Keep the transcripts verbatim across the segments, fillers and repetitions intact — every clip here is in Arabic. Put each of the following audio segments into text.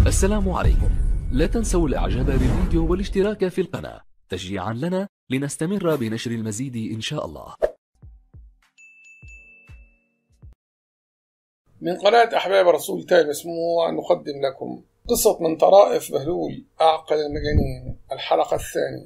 السلام عليكم. لا تنسوا الاعجاب بالفيديو والاشتراك في القناة تشجيعا لنا لنستمر بنشر المزيد إن شاء الله. من قناة أحباب رسول تاج مسموع نقدم لكم قصة من طرائف بهلول أعقل المجانين، الحلقة الثانية.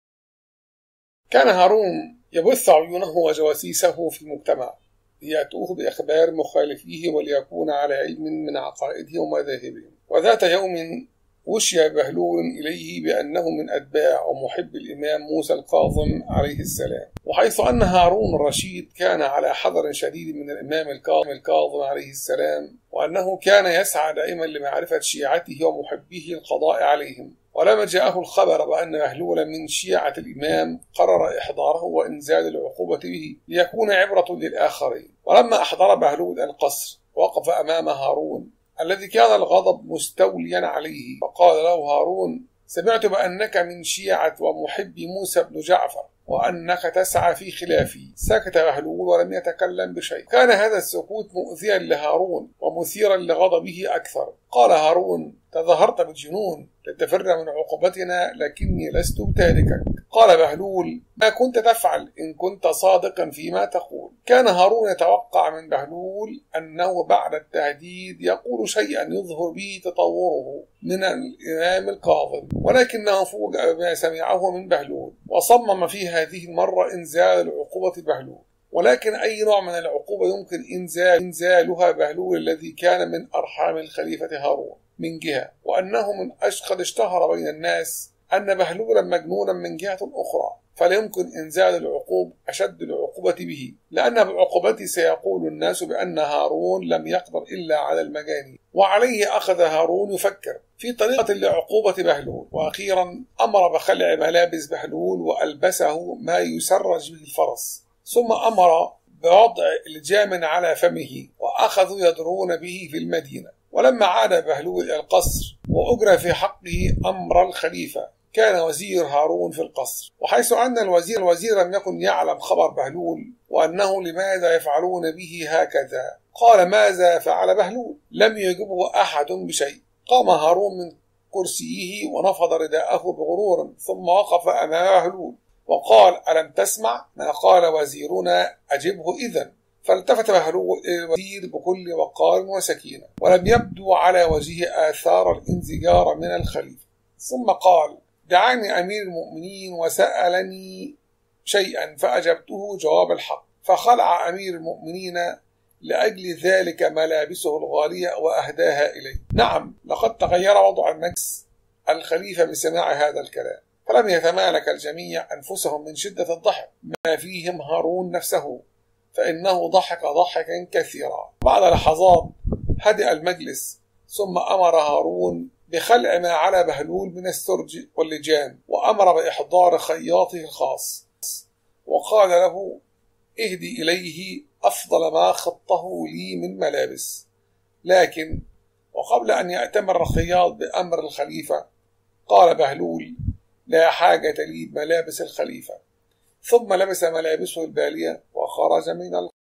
كان هارون يبث عيونه وجواسيسه في المجتمع ليأتوه بأخبار مخالفيه وليكون على علم من عقائدهم ومذاهبهم. وذات يوم وشي بهلول إليه بأنه من أتباع ومحب الإمام موسى الكاظم عليه السلام، وحيث أن هارون الرشيد كان على حذر شديد من الإمام الكاظم عليه السلام، وأنه كان يسعى دائما لمعرفة شيعته ومحبيه القضاء عليهم. ولما جاءه الخبر بأن بهلول من شيعة الإمام قرر إحضاره وإنزال العقوبة به ليكون عبرة للآخرين. ولما أحضر بهلول القصر وقف أمام هارون الذي كان الغضب مستوليا عليه، فقال له هارون: سمعت بأنك من شيعة ومحب موسى بن جعفر وأنك تسعى في خلافي. سكت بهلول ولم يتكلم بشيء. كان هذا السكوت مؤذيا لهارون ومثيرا لغضبه أكثر. قال هارون: تظاهرت بالجنون لتفر من عقوبتنا، لكني لست بتاركك. قال بهلول: ما كنت تفعل إن كنت صادقا فيما تقول. كان هارون يتوقع من بهلول أنه بعد التهديد يقول شيئا يظهر به تطوره من الإمام الكاظم، ولكنه فوجئ بما سمعه من بهلول وصمم في هذه المرة إنزال العقوبة بهلول. ولكن أي نوع من العقوبة يمكن إنزال إنزالها بهلول الذي كان من أرحام الخليفة هارون من جهة، وأنه من قد اشتهر بين الناس أن بهلولا مجنونا من جهة أخرى، فلا يمكن إنزال العقوب أشد العقوبة به، لأن بعقوبته سيقول الناس بأن هارون لم يقدر إلا على المجانين. وعليه أخذ هارون يفكر في طريقة لعقوبة بهلول، وأخيرا أمر بخلع ملابس بهلول وألبسه ما يسرج به الفرس، ثم أمر بوضع الجام على فمه، وأخذوا يدرون به في المدينة. ولما عاد بهلول إلى القصر وأجرى في حقه أمر الخليفة، كان وزير هارون في القصر، وحيث أن الوزير الوزير لم يكن يعلم خبر بهلول وأنه لماذا يفعلون به هكذا، قال: ماذا فعل بهلول؟ لم يجبه أحد بشيء. قام هارون من كرسيه ونفض رداءه بغرور، ثم وقف أمام بهلول وقال: ألم تسمع ما قال وزيرنا؟ أجبه إذن. فالتفت بهلول إلى الوزير بكل وقار وسكينة، ولم يبدو على وجهه آثار الانزجار من الخليفة. ثم قال: دعاني أمير المؤمنين وسألني شيئا فأجبته جواب الحق، فخلع أمير المؤمنين لأجل ذلك ملابسه الغالية وأهداها إليه. نعم، لقد تغير وضع المجلس الخليفة بسماع هذا الكلام، فلم يتمالك الجميع أنفسهم من شدة الضحك، ما فيهم هارون نفسه، فإنه ضحك ضحكا كثيرا. بعد لحظات هدأ المجلس، ثم أمر هارون بخلع ما على بهلول من السرج واللجام، وأمر بإحضار خياطه الخاص، وقال له: اهدي إليه أفضل ما خطه لي من ملابس. لكن وقبل أن يأتمر الخياط بأمر الخليفة، قال بهلول: لا حاجة لي بملابس الخليفة. ثم لبس ملابسه البالية وخرج من